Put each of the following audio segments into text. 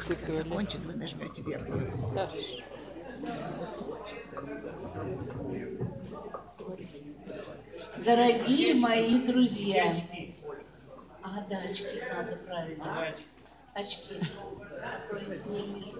закончит, вы нажмете верхнюю. Дорогие мои друзья, да, очки надо, правильно. Очки, а то их не вижу.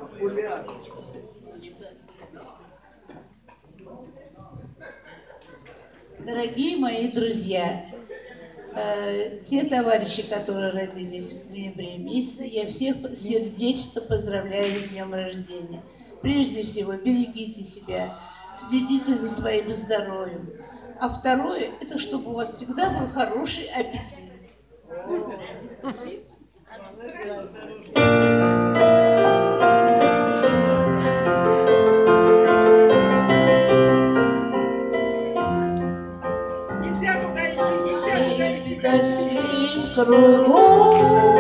Дорогие мои друзья, те товарищи, которые родились в ноябре месяце, я всех сердечно поздравляю с днем рождения. Прежде всего, берегите себя, следите за своим здоровьем. А второе, это чтобы у вас всегда был хороший аппетит. Семь кругом,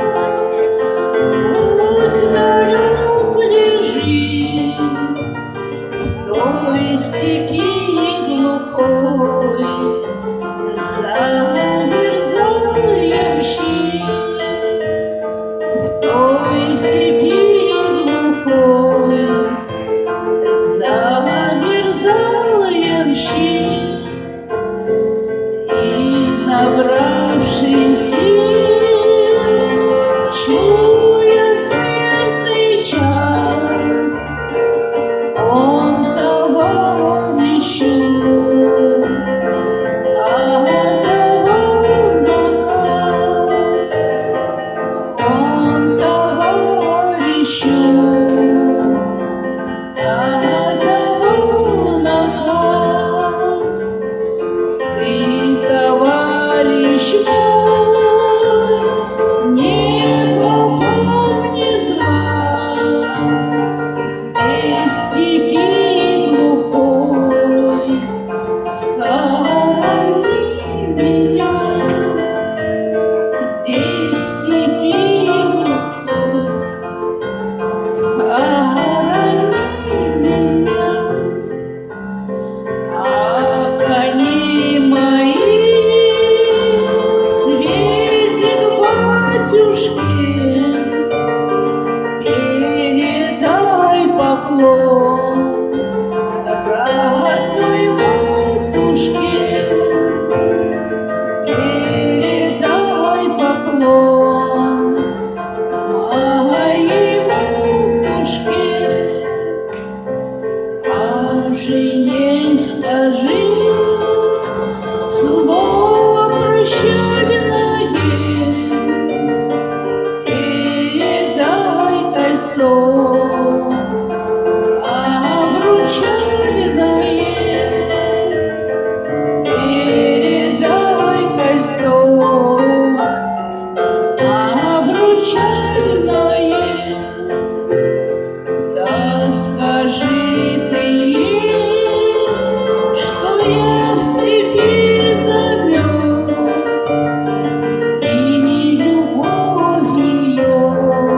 пусть далек лежит в той степи глухой, замерзал ямщик, в той степи глухой, замерзал ямщик. Набравший сил, чуя смертный час, он товарищу отдавал наказ, он товарищу отдавал наказ. Ты, товарищ мой, не попомни зла, здесь в степи глухой схорони меня, здесь в степи глухой схорони меня. А кони мои сведи к батюшке, передай поклон родной матушке, передай поклон моей матушке. А жене скажи слово прощальное, передай кольцо обручальное, передай кольцо обручальное. Да скажи ты ей, что я в степи замерз, и любовь ее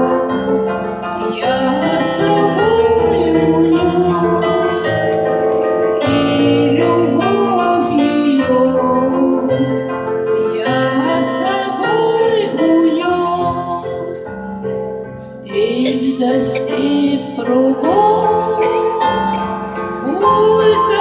я с собой унес, и любовь ее я с собой унес. Степь да степь кругом, будь